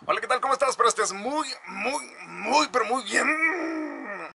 Hola, ¿qué tal? ¿Cómo estás? Pero estés pero muy bien.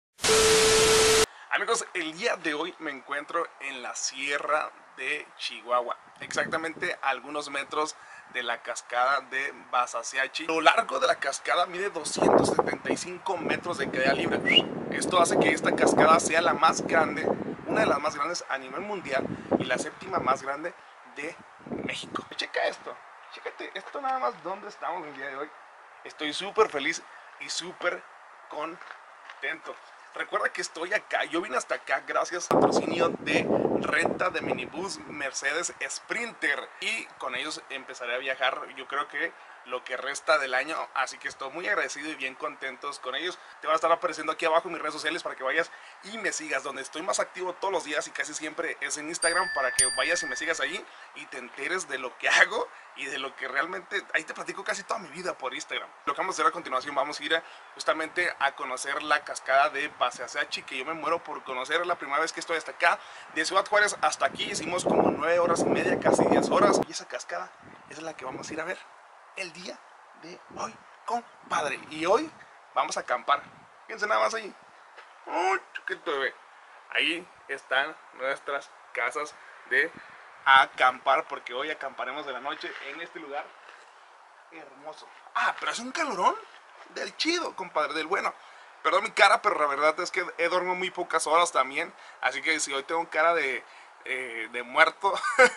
Amigos, el día de hoy me encuentro en la sierra de Chihuahua, exactamente a algunos metros de la cascada de Basaseachi. Lo largo de la cascada mide 275 metros de caída libre. Esto hace que esta cascada sea la más grande, una de las más grandes a nivel mundial y la séptima más grande de México. Checa esto, chécate esto nada más donde estamos el día de hoy. Estoy súper feliz y súper contento. Recuerda que estoy acá, yo vine hasta acá gracias al patrocinio de renta de minibús Mercedes Sprinter y con ellos empezaré a viajar, yo creo que lo que resta del año, así que estoy muy agradecido y bien contentos con ellos. Te va a estar apareciendo aquí abajo en mis redes sociales para que vayas y me sigas. Donde estoy más activo todos los días y casi siempre es en Instagram, para que vayas y me sigas allí y te enteres de lo que hago y de lo que realmente, ahí te platico casi toda mi vida por Instagram. Lo que vamos a hacer a continuación, vamos a ir justamente a conocer la cascada de Basaseachi, que yo me muero por conocer. Es la primera vez que estoy hasta acá, de Ciudad Juárez hasta aquí hicimos como 9 horas y media, casi 10 horas, y esa cascada es la que vamos a ir a ver el día de hoy, compadre. Y hoy vamos a acampar. Fíjense nada más ahí. ¡Uy, chiquito bebé! Ahí están nuestras casas de acampar, porque hoy acamparemos de la noche en este lugar hermoso. Ah, pero es un calorón del chido, compadre, del bueno. Perdón mi cara, pero la verdad es que he dormido muy pocas horas también. Así que si hoy tengo cara de muerto,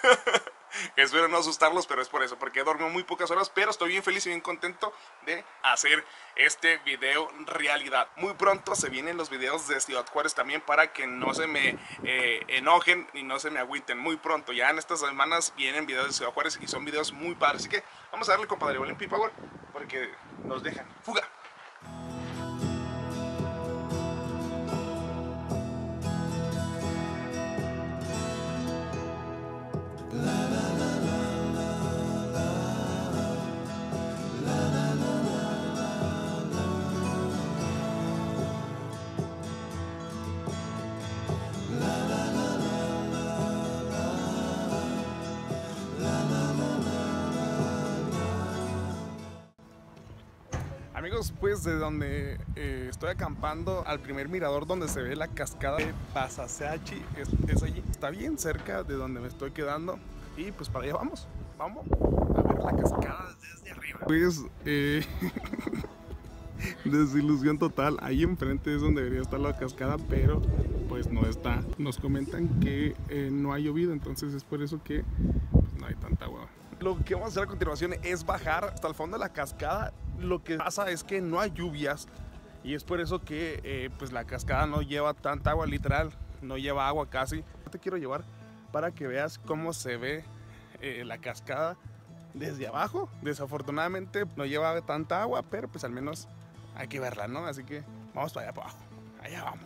espero no asustarlos, pero es por eso, porque he dormido muy pocas horas. Pero estoy bien feliz y bien contento de hacer este video realidad. Muy pronto se vienen los videos de Ciudad Juárez también, para que no se me enojen y no se me agüiten. Muy pronto, ya en estas semanas vienen videos de Ciudad Juárez y son videos muy padres. Así que vamos a darle, compadre, Olympic Power, porque nos dejan. ¡Fuga! Amigos, pues de donde estoy acampando al primer mirador donde se ve la cascada de Basaseachi, es allí. Está bien cerca de donde me estoy quedando y pues para allá vamos. Vamos a ver la cascada desde arriba. Pues desilusión total, ahí enfrente es donde debería estar la cascada, pero pues no está. Nos comentan que no ha llovido, entonces es por eso que pues, no hay tanta agua. Lo que vamos a hacer a continuación es bajar hasta el fondo de la cascada. Lo que pasa es que no hay lluvias y es por eso que pues la cascada no lleva tanta agua, literal, no lleva agua casi. Te quiero llevar para que veas cómo se ve la cascada desde abajo. Desafortunadamente no lleva tanta agua, pero pues al menos hay que verla, ¿no? Así que vamos para allá para abajo. Allá vamos.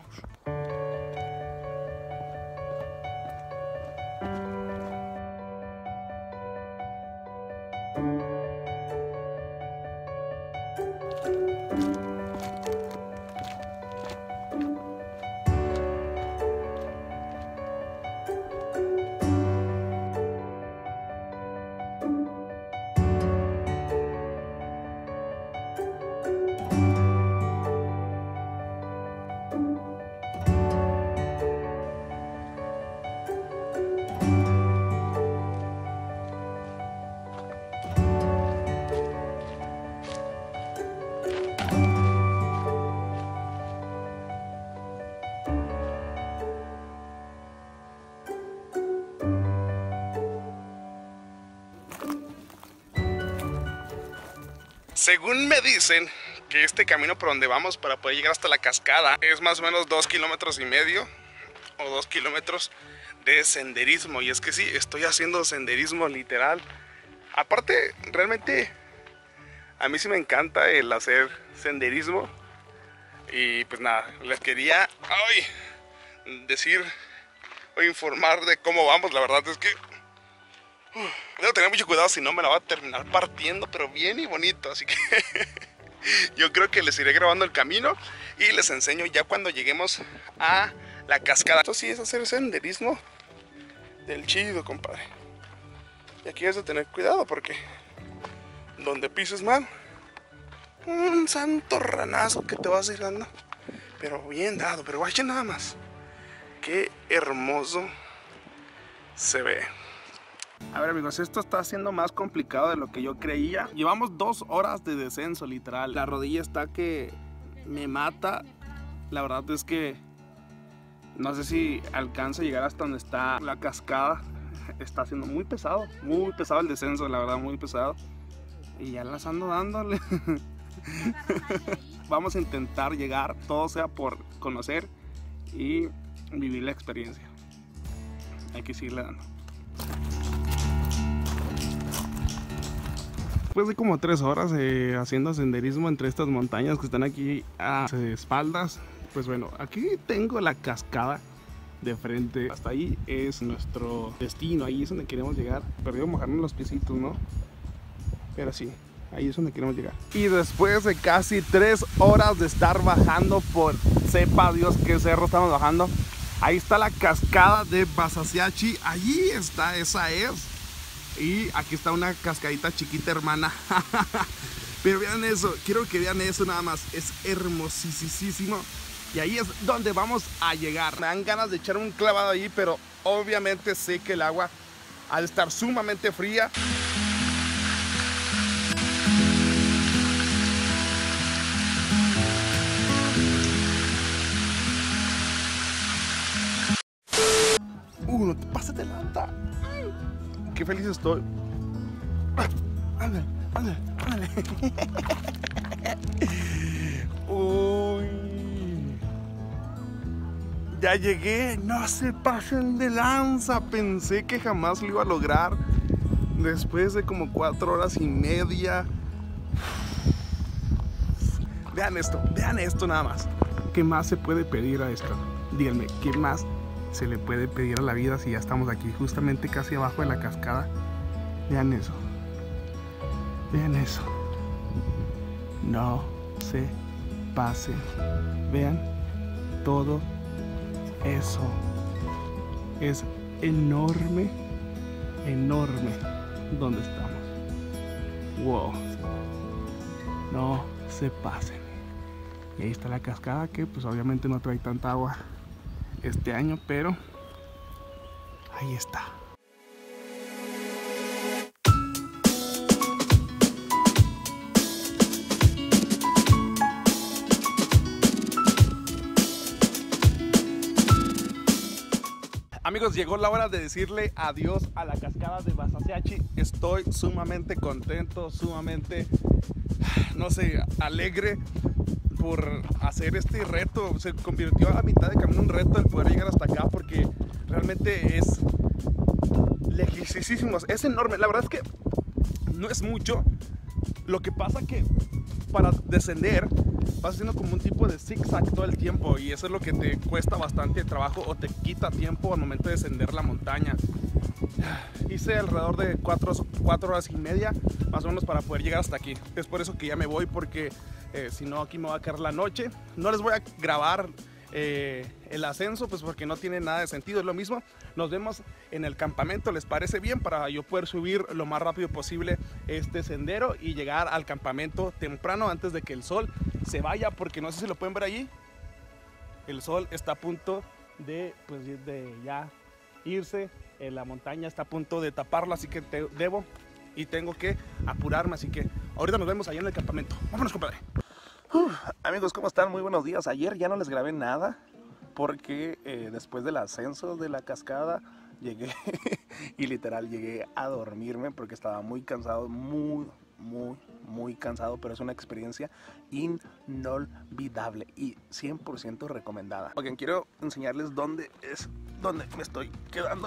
Según me dicen que este camino por donde vamos para poder llegar hasta la cascada es más o menos 2,5 kilómetros o 2 kilómetros de senderismo. Y es que sí, estoy haciendo senderismo literal. Aparte, realmente a mí sí me encanta el hacer senderismo. Y pues nada, les quería decir o informar de cómo vamos. La verdad es que debo tener mucho cuidado, si no me la va a terminar partiendo, pero bien y bonito. Así que yo creo que les iré grabando el camino y les enseño ya cuando lleguemos a la cascada. Esto sí es hacer senderismo del chido, compadre. Y aquí has de tener cuidado porque donde pises mal, Un santo ranazo que te vas a ir dando. Pero bien dado, pero vaya nada más. Qué hermoso se ve. A ver amigos, esto está siendo más complicado de lo que yo creía. Llevamos 2 horas de descenso literal. La rodilla está que me mata. La verdad es que no sé si alcanza a llegar hasta donde está la cascada. Está siendo muy pesado el descenso, la verdad, muy pesado. Y ya las ando dándole. Vamos a intentar llegar, todo sea por conocer y vivir la experiencia. Hay que seguirle dando. Después de como 3 horas haciendo senderismo entre estas montañas que están aquí a espaldas, pues bueno, aquí tengo la cascada de frente. Hasta ahí es nuestro destino, ahí es donde queremos llegar. Perdió mojarnos los piecitos, ¿no? Pero sí, ahí es donde queremos llegar. Y después de casi 3 horas de estar bajando por sepa Dios qué cerro estamos bajando, ahí está la cascada de Basaciachi. Allí está, esa es. Y aquí está una cascadita chiquita, hermana. Pero vean eso, quiero que vean eso nada más. Es hermosísimo. Y ahí es donde vamos a llegar. Me dan ganas de echar un clavado ahí, pero obviamente sé que el agua ha de estar sumamente fría. No te pases de lanza. Qué feliz estoy. Ándale. Uy. Ya llegué. No se pasen de lanza. Pensé que jamás lo iba a lograr. Después de como 4 horas y media. Vean esto nada más. ¿Qué más se puede pedir a esto? Díganme, ¿qué más se le puede pedir a la vida si ya estamos aquí justamente casi abajo de la cascada? Vean eso. No se pasen. Vean todo eso. Es enorme donde estamos. Wow. No se pasen. Y ahí está la cascada, que pues obviamente no trae tanta agua este año, pero ahí está. Amigos, llegó la hora de decirle adiós a la cascada de Basaciachi. Estoy sumamente contento, sumamente, no sé, alegre por hacer este reto. Se convirtió a la mitad de camino un reto el poder llegar hasta acá, porque realmente es lejísimo, es enorme. La verdad es que no es mucho. Lo que pasa que para descender vas haciendo como un tipo de zigzag todo el tiempo, y eso es lo que te cuesta bastante trabajo o te quita tiempo al momento de descender la montaña. Hice alrededor de 4 horas y media más o menos para poder llegar hasta aquí. Es por eso que ya me voy, porque si no aquí me va a caer la noche. No les voy a grabar el ascenso, pues porque no tiene nada de sentido. Es lo mismo, nos vemos en el campamento. ¿Les parece bien? Para yo poder subir lo más rápido posible este sendero y llegar al campamento temprano antes de que el sol se vaya, porque no sé si lo pueden ver allí, el sol está a punto de, pues, de ya irse. La montaña está a punto de taparlo, así que tengo que apurarme. Así que ahorita nos vemos allá en el campamento. Vámonos, compadre. Amigos, ¿cómo están? Muy buenos días. Ayer ya no les grabé nada porque después del ascenso de la cascada llegué y literal llegué a dormirme porque estaba muy cansado, muy cansado, pero es una experiencia inolvidable y 100% recomendada. Oigan, quiero enseñarles dónde me estoy quedando.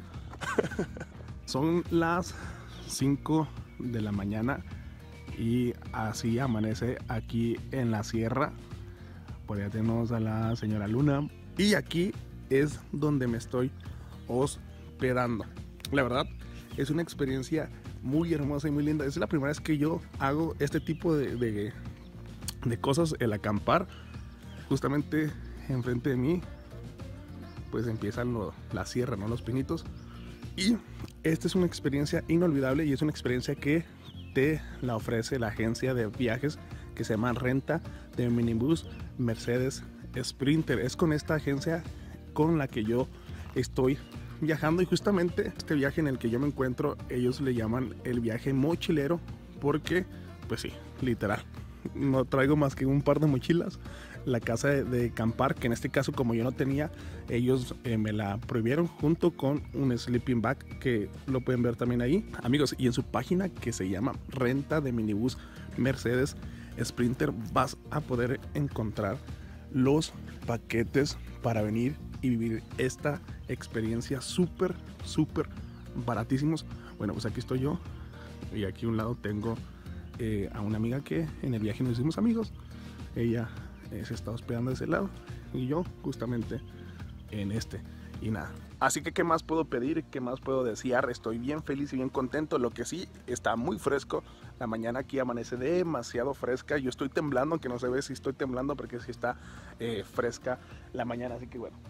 Son las 5 de la mañana y así amanece aquí en la sierra. Por allá tenemos a la señora Luna y aquí es donde me estoy hospedando. La verdad es una experiencia muy hermosa y muy linda. Es la primera vez que yo hago este tipo de cosas, el acampar. Justamente enfrente de mí pues empiezan la sierra, ¿no? Los pinitos. Y esta es una experiencia inolvidable y es una experiencia que te la ofrece la agencia de viajes que se llama Renta de Minibús Mercedes Sprinter. Es con esta agencia con la que yo estoy viajando, y justamente este viaje en el que yo me encuentro ellos le llaman el viaje mochilero, porque pues sí, literal, no traigo más que un par de mochilas, la casa de acampar, que en este caso como yo no tenía, ellos me la prohibieron junto con un sleeping bag que lo pueden ver también ahí, amigos. Y en su página que se llama Renta de Minibús Mercedes Sprinter vas a poder encontrar los paquetes para venir y vivir esta experiencia súper baratísimos. Bueno, pues aquí estoy yo y aquí a un lado tengo a una amiga que en el viaje nos hicimos amigos. Ella se está hospedando de ese lado y yo justamente en este. Y nada, así que ¿qué más puedo pedir? ¿Qué más puedo desear? Estoy bien feliz y bien contento. Lo que sí, está muy fresco. La mañana aquí amanece demasiado fresca. Yo estoy temblando, aunque no se ve si estoy temblando, porque sí está fresca la mañana. Así que bueno,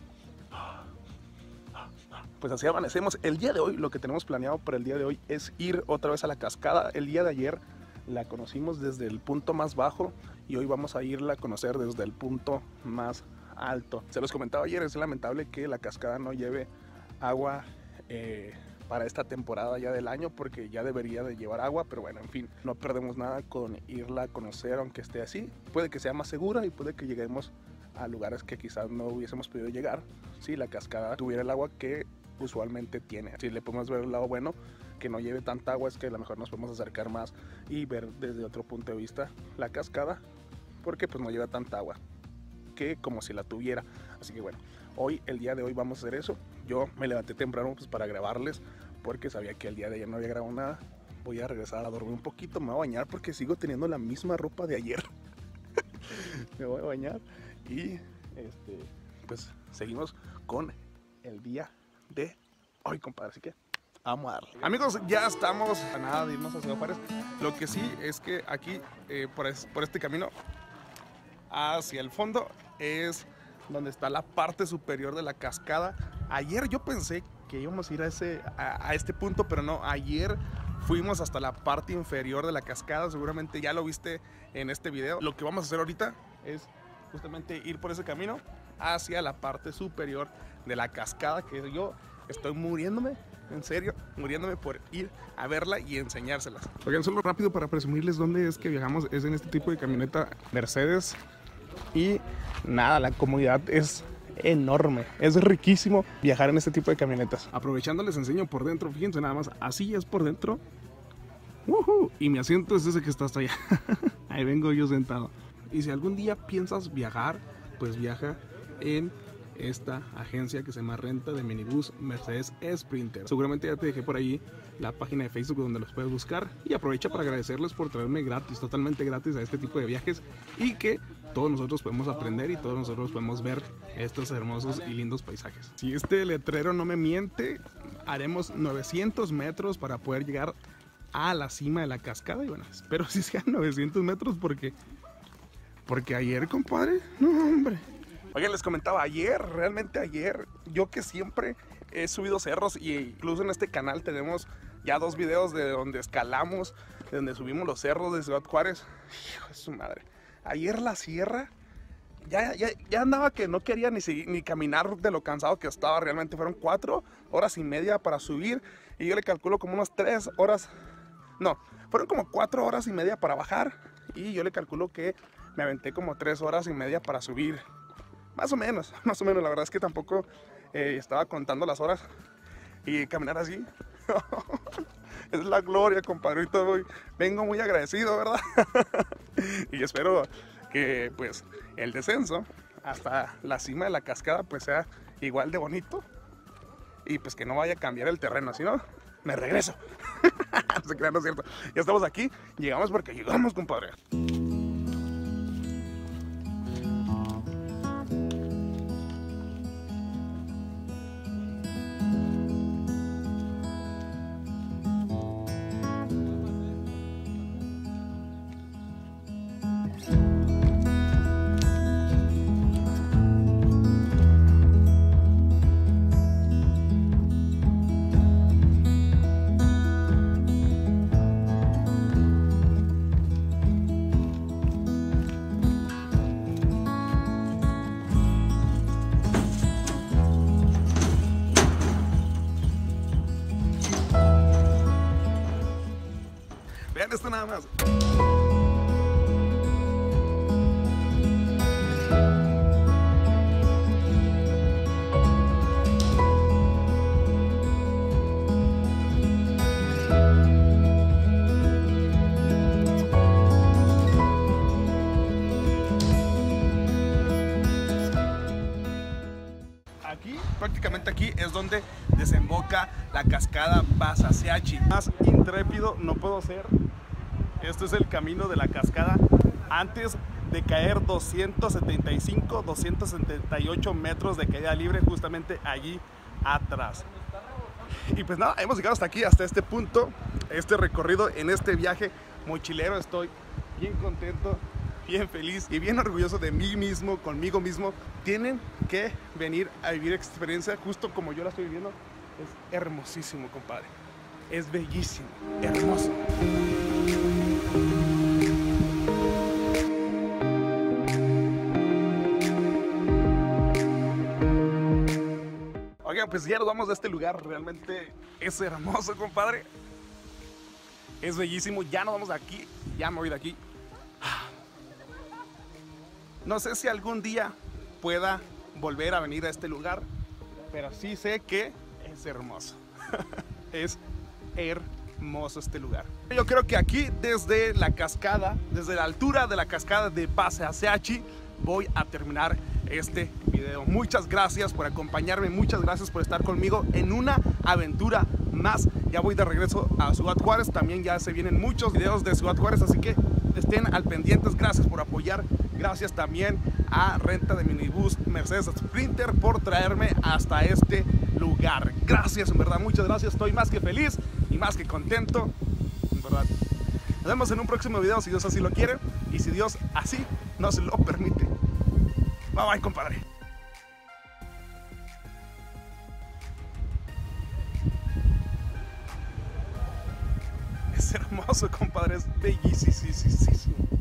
pues así amanecemos. El día de hoy, lo que tenemos planeado para el día de hoy es ir otra vez a la cascada. El día de ayer la conocimos desde el punto más bajo y hoy vamos a irla a conocer desde el punto más alto. Se los comentaba ayer, es lamentable que la cascada no lleve agua para esta temporada ya del año, porque ya debería de llevar agua, pero bueno, en fin, no perdemos nada con irla a conocer aunque esté así. Puede que sea más segura y puede que lleguemos a lugares que quizás no hubiésemos podido llegar si la cascada tuviera el agua que usualmente tiene. Si le podemos ver el lado bueno, que no lleve tanta agua, es que a lo mejor nos podemos acercar más y ver desde otro punto de vista la cascada, porque pues no lleva tanta agua que como si la tuviera. Así que bueno, hoy, el día de hoy vamos a hacer eso. Yo me levanté temprano pues para grabarles, porque sabía que el día de ayer no había grabado nada. Voy a regresar a dormir un poquito, me voy a bañar porque sigo teniendo la misma ropa de ayer. Me voy a bañar y pues seguimos con el día de hoy, compadre. Así que vamos a darle. Amigos, ya estamos a nada de irnos a Ciudad Juárez. Lo que sí es que aquí por este camino hacia el fondo es donde está la parte superior de la cascada. Ayer yo pensé que íbamos a ir a este punto, pero no. Ayer fuimos hasta la parte inferior de la cascada. Seguramente ya lo viste en este video. Lo que vamos a hacer ahorita es justamente ir por ese camino hacia la parte superior de la cascada, que yo estoy muriéndome, en serio, muriéndome por ir a verla y enseñárselas. Oigan, solo rápido para presumirles dónde es que viajamos. Es en este tipo de camioneta Mercedes. Y nada, la comodidad es enorme. Es riquísimo viajar en este tipo de camionetas. Aprovechando les enseño por dentro. Fíjense nada más, así es por dentro. Y mi asiento es ese que está hasta allá. Ahí vengo yo sentado. Y si algún día piensas viajar, pues viaja en esta agencia que se llama Renta de Minibús Mercedes Sprinter. Seguramente ya te dejé por ahí la página de Facebook donde los puedes buscar, y aprovecha para agradecerles por traerme gratis, totalmente gratis, a este tipo de viajes, y que todos nosotros podemos aprender y todos nosotros podemos ver estos hermosos y lindos paisajes. Si este letrero no me miente, haremos 900 metros para poder llegar a la cima de la cascada, y bueno, espero si sean 900 metros porque ayer, compadre, no hombre. Oigan, les comentaba realmente ayer, yo que siempre he subido cerros, y incluso en este canal tenemos ya 2 videos de donde escalamos, de donde subimos los cerros de Ciudad Juárez. Hijo de su madre. Ayer la sierra, ya andaba que no quería ni caminar de lo cansado que estaba. Realmente fueron 4 horas y media para subir, y yo le calculo como unas 3 horas, no, fueron como 4 horas y media para bajar, y yo le calculo que me aventé como 3 horas y media para subir. Más o menos, la verdad es que tampoco estaba contando las horas, y caminar así es la gloria, compadrito. Vengo muy agradecido, ¿verdad? Y espero que pues el descenso hasta la cima de la cascada pues sea igual de bonito, y pues que no vaya a cambiar el terreno, si no, me regreso. No se crean, no es cierto. Ya estamos aquí, llegamos porque llegamos, compadre. esto nada más. Prácticamente aquí es donde desemboca la cascada Basaseachi. Más intrépido no puedo ser. Este es el camino de la cascada antes de caer 275, 278 metros de caída libre justamente allí atrás. Y pues nada, hemos llegado hasta aquí, hasta este punto, este recorrido en este viaje mochilero. Estoy bien contento, bien feliz y bien orgulloso de mí mismo, conmigo mismo. Tienen que venir a vivir experiencia justo como yo la estoy viviendo. Es hermosísimo, compadre. Es bellísimo, hermoso. Oigan, pues ya nos vamos de este lugar. Realmente es hermoso, compadre. Es bellísimo. Ya nos vamos de aquí. Ya me voy de aquí. No sé si algún día pueda volver a venir a este lugar, pero sí sé que es hermoso. Es hermoso este lugar. Yo creo que aquí desde la cascada, desde la altura de la cascada de Basaseachi, voy a terminar este video. Muchas gracias por acompañarme, muchas gracias por estar conmigo en una aventura más. Ya voy de regreso a Ciudad Juárez, también ya se vienen muchos videos de Ciudad Juárez, así que estén al pendientes. Gracias por apoyar, gracias también a Renta de Minibús Mercedes Sprinter por traerme hasta este lugar. Gracias, en verdad, muchas gracias. Estoy más que feliz y más que contento, en verdad. Nos vemos en un próximo video si Dios así lo quiere y si Dios así nos lo permite. Bye bye, compadre. Es hermoso, compadre, es bellísimo.